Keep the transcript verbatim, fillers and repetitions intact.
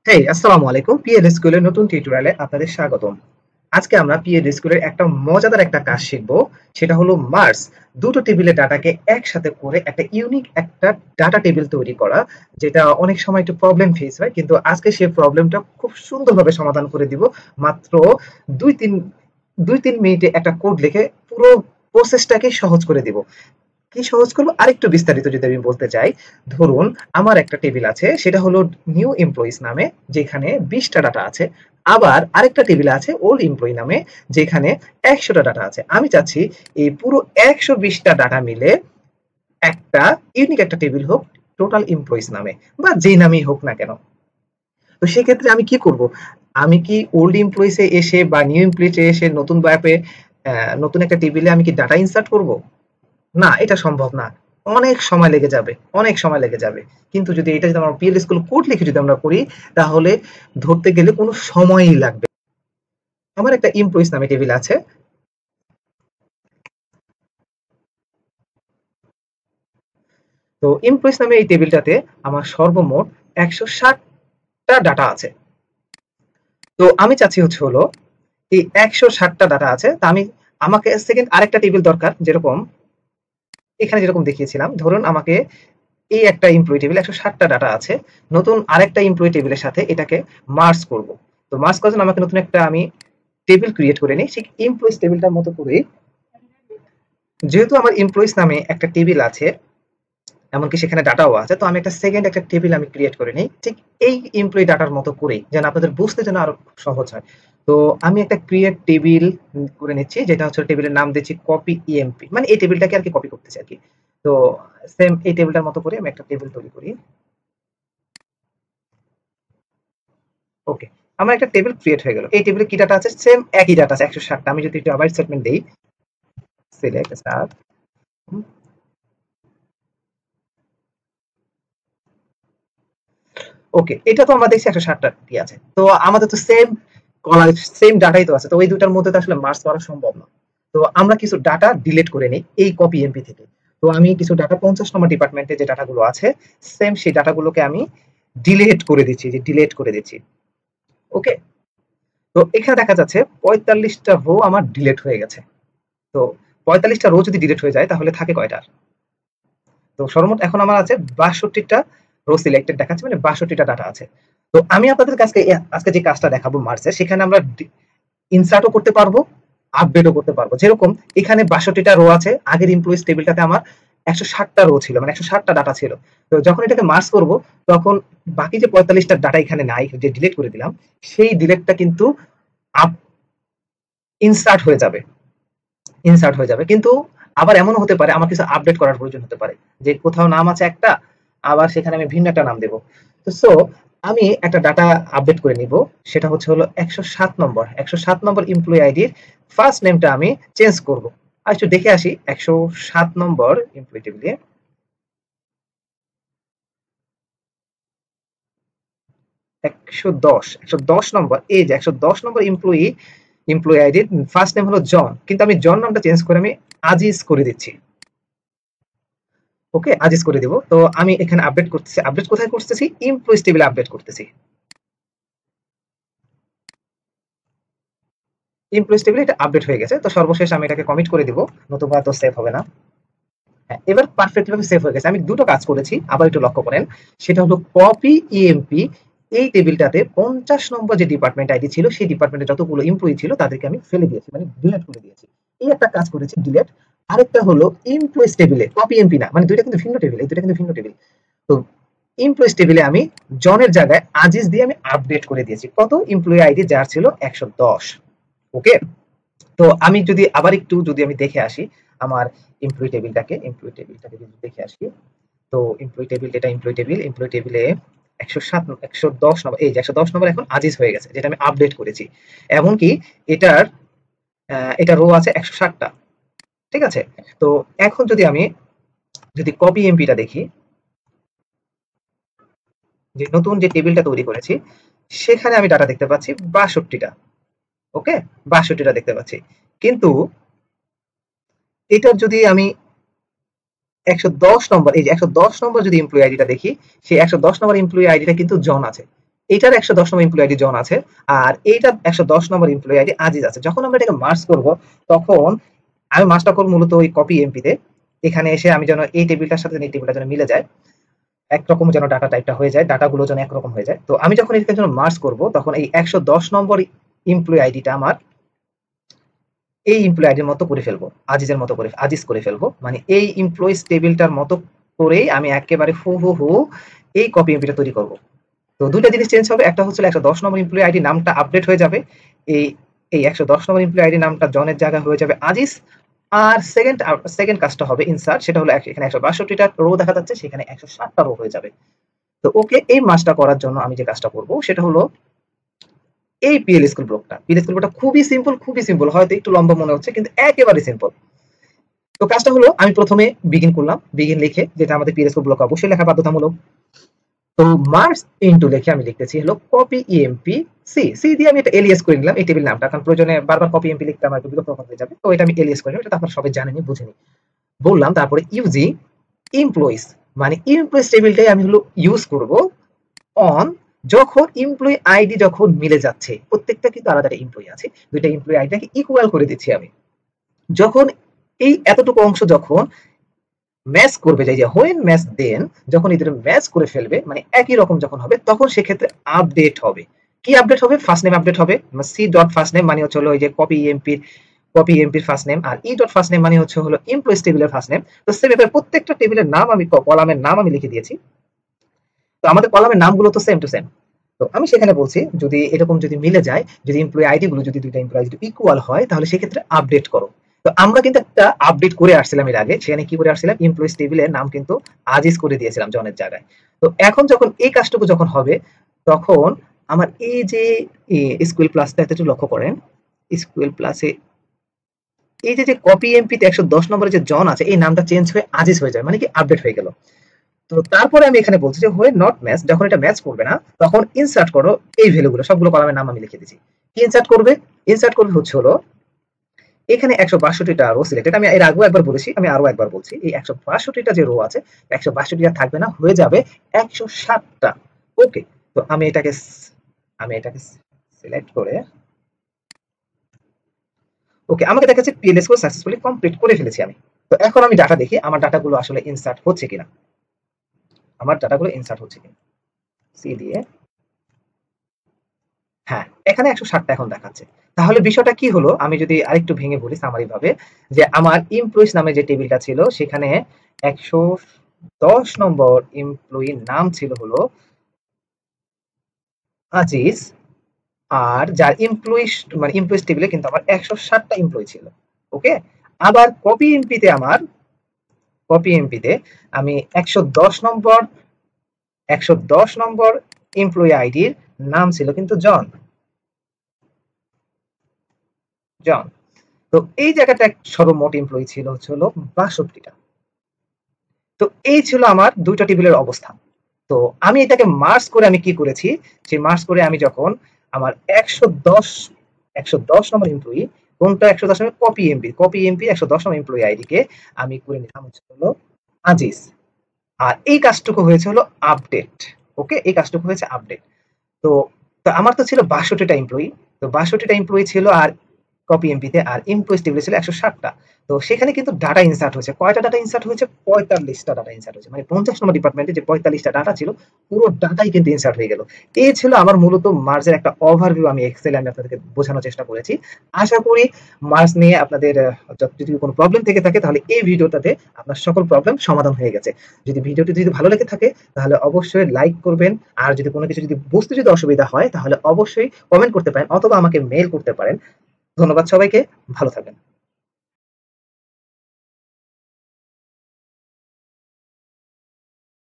হেই, আসসালামু আলাইকুম। পিএল স্কুলের নতুন টিউটোরিয়ালে আপনাদের স্বাগতম। আজকে আমরা পিএল স্কুলের একটা মজাদার একটা কাজ শিখব। সেটা হলো মার্জ। দুটো টেবিলের ডাটাকে একসাথে করে একটা ইউনিক একটা ডাটা টেবিল তৈরি করা, যেটা অনেক সময় একটু প্রবলেম ফেস হয়, কিন্তু আজকে সেই প্রবলেমটা খুব সুন্দরভাবে সমাধান করে দিব। মাত্র দুই তিন দুই তিন মিনিটে একটা কোড লিখে পুরো প্রসেসটাকে সহজ করে দিব। কি সহজ করবো আরেকটু বিস্তারিত যদি আমি বলতে চাই, ধরুন আমার একটা টেবিল আছে, সেটা হলো নিউ এমপ্লয়িজ নামে, যেখানে বিশটা ডাটা আছে। আবার আরেকটা টেবিল আছে ওল্ড এমপ্লয়ি নামে, যেখানে একশোটা ডাটা আছে। আমি চাচ্ছি এই পুরো একশো বিশটা ডাটা মিলে একটা ইউনিক একটা টেবিল হোক টোটাল এমপ্লয়িজ নামে, বা যেই নামেই হোক না কেন। তো সেক্ষেত্রে আমি কি করব? আমি কি ওল্ড এমপ্লয়িজে এসে বা নিউ এমপ্লয়িজে এসে নতুন ব্যাপে নতুন একটা টেবিলে আমি কি ডাটা ইনসার্ট করব? না, এটা সম্ভব না। অনেক সময় লেগে যাবে, অনেক সময় লেগে যাবে। কিন্তু যদি এটা যদি আমরা পিএল স্কুল কোড লিখে যদি আমরা করি, তাহলে ধরতে গেলে কোনো সময়ই লাগবে। আমার একটা এমপ্লয়িজ নামে টেবিল আছে। তো এমপ্লয়িজ নামে এই টেবিলটাতে আমার সর্বমোট একশো ষাটটা ডাটা আছে। তো আমি চাচ্ছি হচ্ছে হলো এই একশো ষাটটা ডাটা আছে, তা আমি আমাকে সেকেন্ড আরেকটা টেবিল দরকার, যেরকম এখানে যেরকম দেখিয়েছিলাম। ধরুন আমাকে এই একটা এমপ্লয়ি টেবিল একশো ষাটটা ডাটা আছে, নতুন আরেকটা এমপ্লয়ি টেবিলের সাথে এটাকে মার্জ করব। তো মার্জ করার জন্য আমাকে নতুন একটা আমি টেবিল ক্রিয়েট করে নিই, ঠিক এমপ্লয়িজ টেবিলটার মতো করেই। যেহেতু আমার এমপ্লয়িজ নামে একটা টেবিল আছে, এমনকি সেখানে ডাটাও আছে, তো আমি একটা সেকেন্ড একটা টেবিল আমি ক্রিয়েট করে নিই, ঠিক এই এমপ্লয়ি ডাটার মতো করেই, যেন আপনাদের বুঝতে যেন আরো সহজ হয়। তো আমি একটা ক্রিয়েট টেবিল করে নিচ্ছি, যেটা হচ্ছে টেবিলের নাম দিচ্ছি কপি ইএমপি, মানে এই টেবিলটাকে আর কি কপি করতেছি আর কি। তো সেম এই টেবিলটার মতো করে আমি একটা টেবিল তৈরি করি। ওকে, আমার একটা টেবিল ক্রিয়েট হয়ে গেল। এই টেবিলে কি ডাটা আছে? সেম একই ডাটা আছে একশো ষাটটা। আমি যদি একটু আবার স্টেটমেন্ট দেই, সিলেক্ট স্টার। ওকে, এটা তো আমরা দেখছি একশো ষাটটা কি আছে। তো আমাদের তো সেম কলার সেম ডাটাই তো আছে, তো ওই দুটার মধ্যে তো আসলে মার্জ করা সম্ভব না। তো আমরা কিছু ডাটা ডিলিট করে নিই এই কপি এমপি থেকে। তো আমি কিছু ডাটা পঞ্চাশ নম্বর ডিপার্টমেন্টে যে ডাটাগুলো আছে, সেম সেই ডাটাগুলোকে আমি ডিলিট করে দিচ্ছি, যে ডিলিট করে দিচ্ছি। ওকে, তো এখানে দেখা যাচ্ছে পঁয়তাল্লিশটা রো আমার ডিলিট হয়ে গেছে। তো পঁয়তাল্লিশটা রো যদি ডিলিট হয়ে যায়, তাহলে থাকে কয়টা? তো সর্বমোট এখন আমার আছে বাষট্টিটা রো সিলেক্টেড দেখাচ্ছে, মানে বাষট্টিটা ডাটা আছে। তো আমি আপনাদের কাছে আজকে যে কাজটা দেখাবো মার্চে, সেখানে আমরা ইনসার্টও করতে পারবো, আপডেটও করতে পারবো। যেরকম এখানে বাষট্টিটা রো আছে, আগের এমপ্লয়িজ টেবিলটাতে আমার একশো ষাটটা রো ছিল, মানে একশো ষাটটা ডাটা ছিল। তো যখন এটাকে মার্জ করব, তখন বাকি যে পঁয়তাল্লিশটা ডাটা এখানে নাই, যে ডিলিট করে দিলাম, সেই ডিলিটটা কিন্তু আপ ইনসার্ট হয়ে যাবে, ইনসার্ট হয়ে যাবে। কিন্তু আবার এমনও হতে পারে আমার কিছু আপডেট করার প্রয়োজন হতে পারে, যে কোথাও নাম আছে একটা, আবার সেখানে আমি ভিন্ন একটা নাম দেব। তো সো আমি একটা ডাটা আপডেট করে নিব, সেটা হচ্ছে হলো একশো সাত নম্বর একশো সাত নম্বর এমপ্লয়ি আইডির ফার্স্ট নেমটা আমি চেঞ্জ করব। আর একটু দেখে আসি একশো সাত নম্বর এমপ্লয়ি টেবিলে একশো দশ একশো দশ নম্বর, এই যে একশো দশ নম্বর এমপ্লয়ি এমপ্লয়ি আইডির ফার্স্ট নেম হলো জন, কিন্তু আমি জন নামটা চেঞ্জ করে আমি আজিজ করে দিচ্ছি। ওকে, আজিজ করে দিব। তো আমি এখানে আপডেট করতেছি, আপডেট কোথায় করতেছি? এমপ্লয়িজ টেবিলে আপডেট করতেছি। এমপ্লয়িজ টেবিলে এটা আপডেট হয়ে গেছে। তো সর্বশেষ আমি এটাকে কমিট করে দিব, নতুবা তো সেভ হবে না। হ্যাঁ, এবার পারফেক্টলি ভাবে সেভ হয়ে গেছে। আমি দুটো কাজ করেছি, আবার একটু লক্ষ্য করেন। সেটা হলো কপি ইএমপি, এই টেবিলটাতে পঞ্চাশ নম্বর যে ডিপার্টমেন্ট আইডি ছিল, সেই ডিপার্টমেন্টে যতগুলো এমপ্লয়ি ছিল তাদেরকে আমি ফেলে দিয়েছি, মানে ডিলিট করে দিয়েছি। এই একটা কাজ করেছি, ডিলিট। আরেকটা হলো এমপ্লয়িজ টেবিলে কপি এমপি না, মানে দুইটা কিন্তু ভিন্ন টেবিল, এই দুইটা কিন্তু ভিন্ন টেবিল। তো এমপ্লয়িজ টেবিলে আমি জনের জায়গায় আজিজ দিয়ে আমি আপডেট করে দিয়েছি। কত? এমপ্লয়ি আইডি যার ছিল একশো দশ। ওকে, তো আমি যদি আবার একটু যদি আমি দেখে আসি আমার এমপ্লয়ি টেবিলটাকে, এমপ্লয়ি টেবিলটাকে যদি দেখে আসি, তো এমপ্লয়ি টেবিল, এটা এমপ্লয়ি টেবিল, এমপ্লয়ি টেবিলে একশো সাত একশো দশ নম্বর, এই যে একশো দশ নম্বর এখন আজিজ হয়ে গেছে, যেটা আমি আপডেট করেছি। এমনকি এটার আহ, এটা রো আছে একশো ষাটটা। ঠিক আছে, তো এখন যদি আমি যদি কপি এমপিটা দেখি, যে নতুন যে টেবিলটা তৈরি করেছি, সেখানে আমি ডাটা দেখতে পাচ্ছি বাষট্টিটা। ওকে, বাষট্টিটা দেখতে পাচ্ছি। কিন্তু এটার যদি আমি একশো দশ নম্বর, এই যে একশো দশ নম্বর যদি এমপ্লয়ি আইডিটা দেখি, সেই একশো দশ নম্বর এমপ্লয়ি আইডিটা কিন্তু জন আছে। এইটার একশো দশ নম্বর এমপ্লয়ি আইডি জন আছে, আর এইটার একশো দশ নম্বর এমপ্লয়ি আইডি আজিজ আছে। যখন আমরা এটাকে মার্জ করব, তখন আমি মার্জটা করব মূলত ওই কপি এমপিতে। এখানে এসে আমি যেন এই টেবিলটার সাথে এই টেবিলটা যেন মিলে যায়, একরকম যেন ডাটা টাইপটা হয়ে যায়, ডাটাগুলো যেন একরকম হয়ে যায়। তো আমি যখন এটাকে যেন মার্জ করব, তখন এই একশো দশ নম্বর এমপ্লয়ি আইডিটা আমার এই এমপ্লয়ি আইডির মতো করে ফেলবো, আজিজের মতো করে, আজিজ করে ফেলবো, মানে এই এমপ্লয়িজ টেবিলটার মতো করেই আমি একেবারে হু হু হু এই কপি এমপিটা তৈরি করব। তো দুইটা জিনিস চেঞ্জ হবে, একটা হচ্ছে একশো দশ নম্বর এমপ্লয়ি আইডি নামটা আপডেট হয়ে যাবে, এই এই একশো দশ নম্বর এমপ্লয়ি আইডি নামটা জনের জায়গায় হয়ে যাবে আজিজ। আর সেকেন্ড সেকেন্ড কাজটা হবে ইনসার্ট, সেটা হলো এখানে একশো বাষট্টিটা রো দেখা যাচ্ছে, সেখানে একশো ষাটটা রো হয়ে যাবে। তো ওকে, এই মাসটা করার জন্য আমি যে কাজটা করব সেটা হলো এই পিএল স্কুল ব্লকটা। পিএল স্কুল ব্লকটা খুবই সিম্পল, খুবই সিম্পল, হয়তো একটু লম্বা মনে হচ্ছে কিন্তু একেবারে সিম্পল। তো কাজটা হলো আমি প্রথমে বিগিন করলাম, বিগিন লিখে, যেটা আমাদের পিএল স্কুল ব্লক অবশ্যই লেখা বাধ্যতামূলক। তো মার্জ ইনটু লিখে আমি লিখতেছি হলো কপি ইএমপি সি, সি দিয়ে আমি এটা এলিয়াস করে নিলাম এই টেবিল নামটা, কারণ প্রয়োজনে বারবার কপি এমপি লিখতে আমার বিরক্ত হয়ে যাবে, তো এটা আমি এলিয়াস করে নিলাম, এটা আপনারা সবাই জানেনি, বুঝেনি বললাম। তারপরে ইউজি এমপ্লয়িজ, মানে এমপ্লয়িজ টেবিলটাই আমি হলো ইউজ করব অন যখন এমপ্লয়ি আইডি যখন মিলে যাচ্ছে, প্রত্যেকটা কিন্তু আলাদা এমপ্লয়ি আছে, দুইটা এমপ্লয়ি আইডিটাকে ইকুয়াল করে দিচ্ছি আমি, যখন এই এতটুকু অংশ যখন ম্যাচ করবে, যাই যে হোয়েন ম্যাচ দেন, যখন এদের ম্যাচ করে ফেলবে, মানে একই রকম যখন হবে, তখন সেক্ষেত্রে আপডেট হবে। কি আপডেট হবে? ফার্স্ট নেম আপডেট হবে, সি ডট ফার্স্ট নেম মানে হচ্ছে হলো ওই যে কপি এমপির কপি এমপির ফার্স্ট নেম, আর ই ডট ফার্স্ট নেম মানে হচ্ছে হলো এমপ্লয়িজ টেবিলের ফার্স্ট নেম। তো সেম এভাবে প্রত্যেকটা টেবিলের নাম আমি, কলামের নাম আমি লিখে দিয়েছি। তো আমাদের কলামের নামগুলো তো সেম টু সেম। তো আমি সেখানে বলছি যদি এরকম যদি মিলে যায়, যদি এমপ্লয়ি আইডি গুলো যদি দুইটা এমপ্লয়ি যদি ইকুয়াল হয়, তাহলে সেক্ষেত্রে আপডেট করো। তো আমরা কিন্তু একটা আপডেট করে আসছিলাম এর আগে, সেখানে কি করে আসছিলাম, এমপ্লয়িজ টেবিলের নাম কিন্তু আজিজ করে দিয়েছিলাম জনের জায়গায়। তো এখন যখন এই কাজটুকু যখন হবে, তখন আমার এই যে এসকিউএল প্লাসটা একটু লক্ষ্য করেন, এসকিউএল প্লাসে এই যে যে কপি এমপিতে একশো দশ নম্বরে যে জন আছে, এই নামটা চেঞ্জ হয়ে আজিজ হয়ে যায়, মানে কি আপডেট হয়ে গেল। তো তারপরে আমি এখানে বলছি যে হোয়েন নট ম্যাচ, যখন এটা ম্যাচ করবে না, তখন ইনসার্ট করো এই ভ্যালুগুলো, সবগুলো কলামের নাম আমি লিখে দিয়েছি। কি ইনসার্ট করবে? ইনসার্ট করবে হচ্ছে হলো এখানে একশো বাষট্টিটা রো সিলেক্টেড, আমি এর আগেও একবার বলেছি, আমি আরো একবার বলছি, এই একশো বাষট্টিটা যে রো আছে, একশো বাষট্টিটা থাকবে না, হয়ে যাবে একশো ষাটটা। ওকে, তো আমি এটাকে আমি এটাকে সিলেক্ট করে, ওকে, আমাকে দেখাচ্ছে পিএলএস কোড সাকসেসফুলি কমপ্লিট করে ফেলেছি আমি। তো এখন আমি ডাটা দেখি আমার ডাটাগুলো আসলে ইনসার্ট হচ্ছে কিনা, আমার ডাটাগুলো ইনসার্ট হচ্ছে কিনা, সি দিয়ে, হ্যাঁ, এখানে একশো ষাটটা এখন দেখাচ্ছে। তাহলে বিষয়টা কি হলো, আমি যদি আরেকটু ভেঙে বলি সামারি ভাবে, যে আমার এমপ্লয়িজ নামে যে টেবিলটা ছিল, সেখানে একশো দশ নম্বর এমপ্লয়ির নাম ছিল হলো আজিজ, আর যার এমপ্লয়িজ মানে এমপ্লয়িজ টেবিলে কিন্তু আমার একশো ষাটটা এমপ্লয়ি ছিল। ওকে, আবার কপি এমপিতে আমার কপি এমপিতে আমি একশো দশ নম্বর একশো দশ নম্বর এমপ্লয়ি আইডির নাম ছিল কিন্তু জন জন তো এই জায়গাটা সর্বমোট এমপ্লয়ি ছিল হচ্ছে হলো বাষট্টিটা। তো এই ছিল আমার দুইটা টেবিলের অবস্থান। তো আমি এটাকে মার্জ করে আমি কি করেছি, সেই মার্জ করে আমি যখন আমার একশো দশ একশো দশ নম্বর এমপ্লয়ি, কোনটা একশো দশ নম্বর কপি এমপি কপি এমপি একশো দশ নম্বর এমপ্লয়ি আইডিকে আমি করে নিলাম হচ্ছে হলো আজিজ, আর এই কাজটুকু হয়েছে হলো আপডেট। ওকে, এই কাজটুকু হয়েছে আপডেট। তো আমার তো ছিল বাষট্টিটা এমপ্লয়ি, তো বাষট্টিটা এমপ্লয়ি ছিল আর কপি এমপিতে, আর এমপ্লয়িজ টেবিলে ছিল একশো ষাটটা। তো সেখানে কিন্তু ডাটা ইনসার্ট হয়েছে, কয়টা ডাটা ইনসার্ট হয়েছে, পঁয়তাল্লিশটা ডাটা ইনসার্ট হয়েছে, মানে পঞ্চাশ নম্বর ডিপার্টমেন্টে যে পঁয়তাল্লিশটা ডাটা ছিল, পুরো ডাটাই কিন্তু ইনসার্ট হয়ে গেল। এই ছিল আমার মূলত মার্জের একটা ওভারভিউ, আমি এক্সেলে আমি আপনাদেরকে বোঝানোর চেষ্টা করেছি। আশা করি মার্জ নিয়ে আপনাদের যদি কোনো প্রবলেম থেকে থাকে, তাহলে এই ভিডিওটাতে আপনার সকল প্রবলেম সমাধান হয়ে গেছে। যদি ভিডিওটি যদি ভালো লেগে থাকে, তাহলে অবশ্যই লাইক করবেন, আর যদি কোনো কিছু যদি বুঝতে যদি অসুবিধা হয়, তাহলে অবশ্যই কমেন্ট করতে পারেন অথবা আমাকে মেইল করতে পারেন। ধন্যবাদ সবাইকে, ভালো থাকবেন।